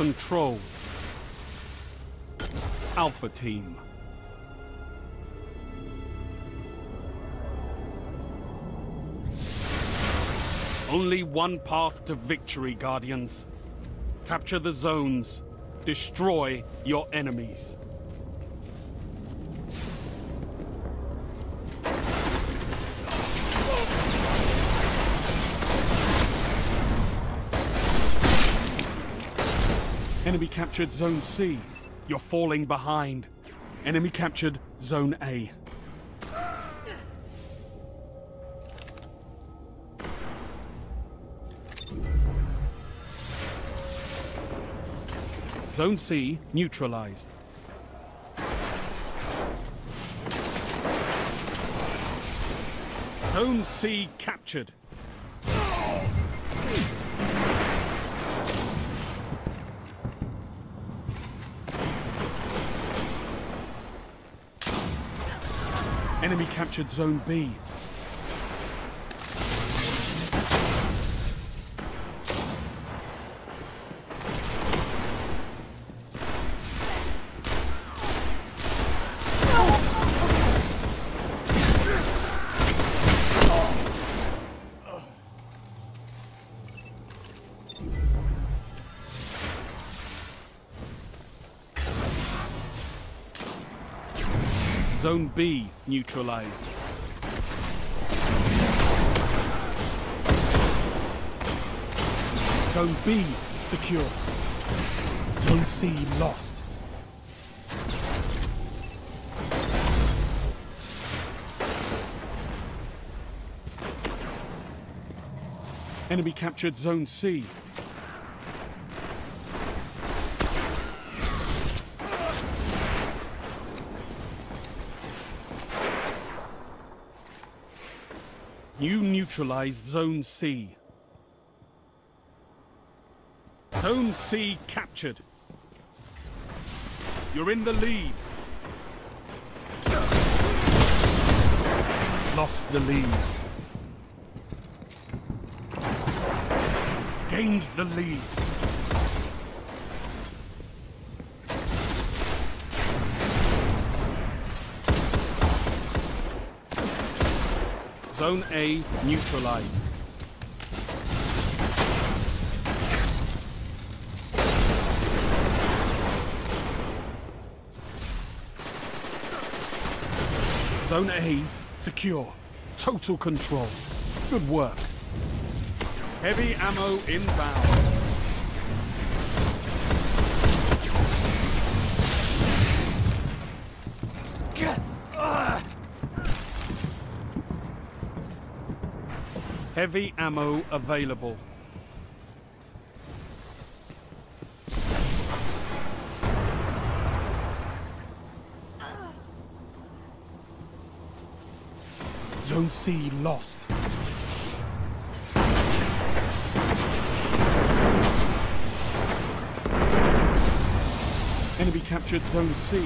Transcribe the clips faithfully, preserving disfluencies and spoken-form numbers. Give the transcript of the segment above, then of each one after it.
control. Alpha Team. Only one path to victory, Guardians. Capture the zones. Destroy your enemies. Enemy captured Zone C. You're falling behind. Enemy captured Zone A. Zone C neutralized. Zone C captured. Enemy captured Zone B. Zone B neutralized. Zone B secure. Zone C lost. Enemy captured Zone C. You neutralized Zone C. Zone C captured. You're in the lead. Lost the lead. Gained the lead. Zone A neutralized. Zone A secure. Total control. Good work. Heavy ammo inbound. Heavy ammo available. Zone C lost. Enemy captured Zone C.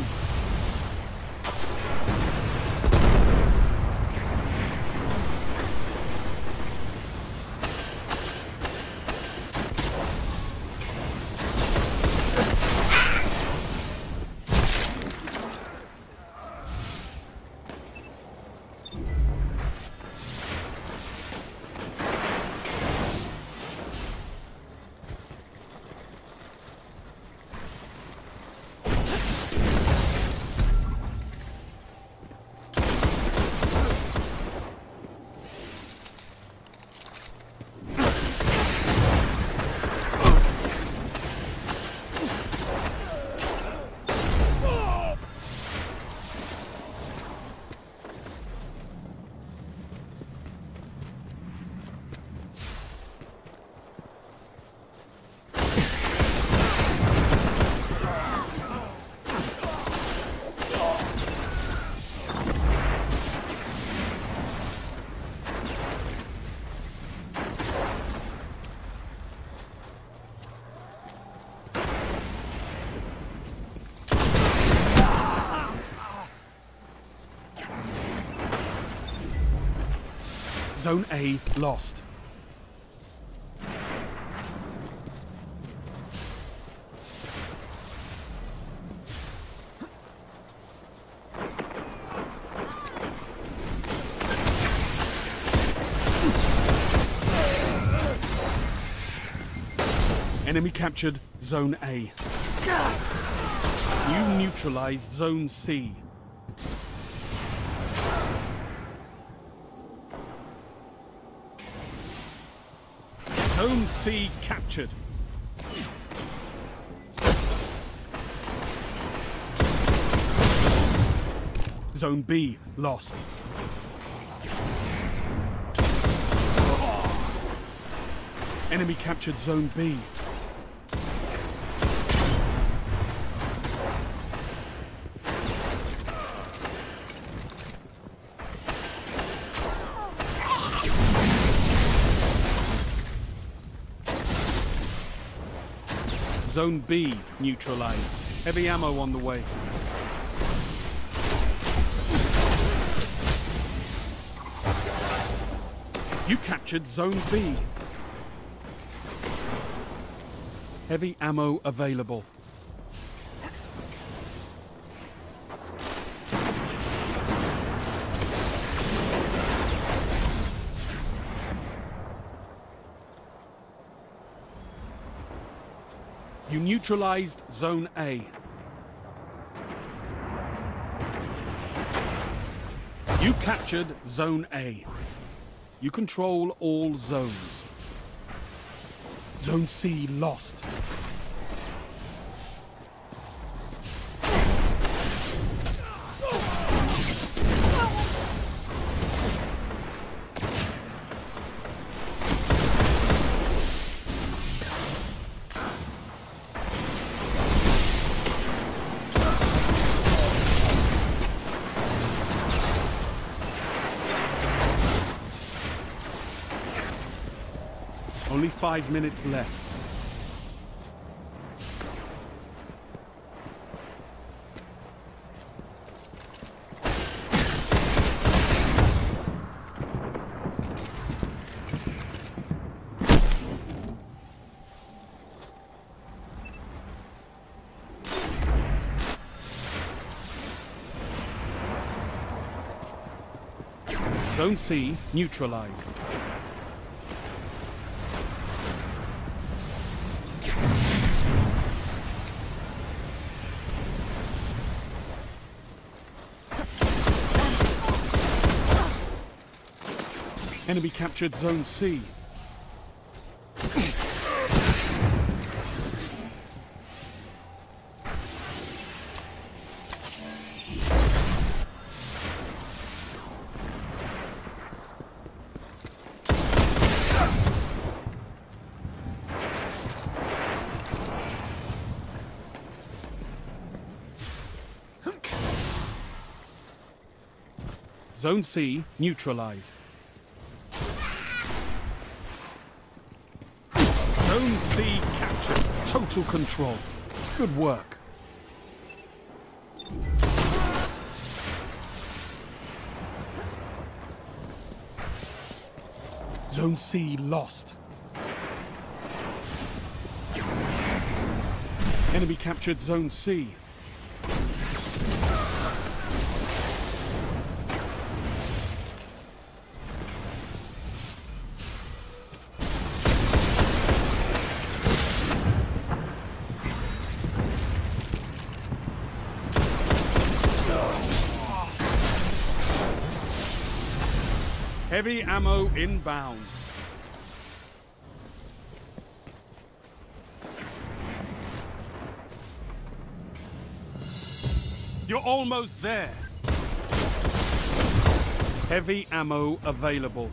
Zone A lost. Enemy captured Zone A. You neutralized Zone C. Zone C captured. Zone B lost. Enemy captured Zone B. Zone B neutralized. Heavy ammo on the way. You captured Zone B. Heavy ammo available. You neutralized Zone A. You captured Zone A. You control all zones. Zone C lost. Only five minutes left. Zone C neutralized. Enemy captured Zone C. Zone C neutralized. Zone C captured. Total control. Good work. Zone C lost. Enemy captured Zone C. Heavy ammo inbound. You're almost there. Heavy ammo available.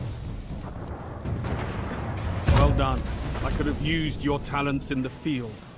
Well done. I could have used your talents in the field.